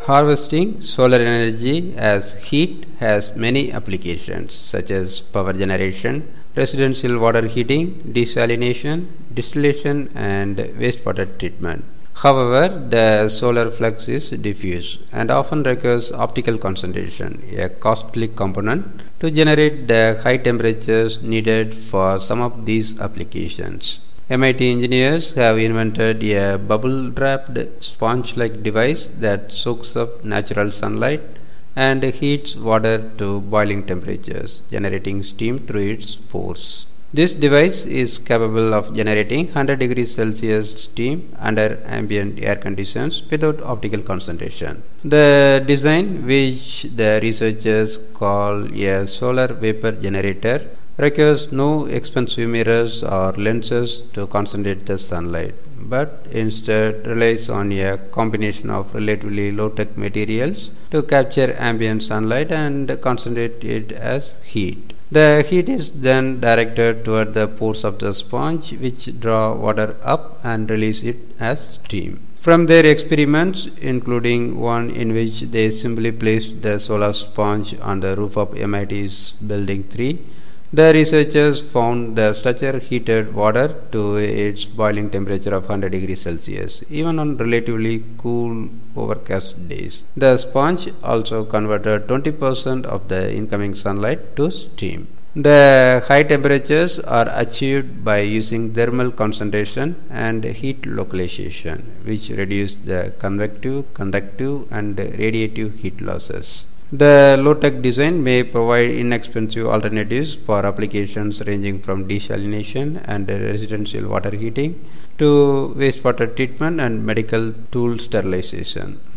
Harvesting solar energy as heat has many applications such as power generation, residential water heating, desalination, distillation and wastewater treatment. However, the solar flux is diffuse and often requires optical concentration, a costly component, to generate the high temperatures needed for some of these applications. MIT engineers have invented a bubble-wrapped sponge-like device that soaks up natural sunlight and heats water to boiling temperatures, generating steam through its pores. This device is capable of generating 100 degrees Celsius steam under ambient air conditions without optical concentration. The design, which the researchers call a solar vapor generator, requires no expensive mirrors or lenses to concentrate the sunlight, but instead relies on a combination of relatively low-tech materials to capture ambient sunlight and concentrate it as heat. The heat is then directed toward the pores of the sponge, which draw water up and release it as steam. From their experiments, including one in which they simply placed the solar sponge on the roof of MIT's Building 3, the researchers found the structure heated water to its boiling temperature of 100 degrees Celsius, even on relatively cool, overcast days. The sponge also converted 20% of the incoming sunlight to steam. The high temperatures are achieved by using thermal concentration and heat localization, which reduce the convective, conductive, and radiative heat losses. The low-tech design may provide inexpensive alternatives for applications ranging from desalination and residential water heating to wastewater treatment and medical tool sterilization.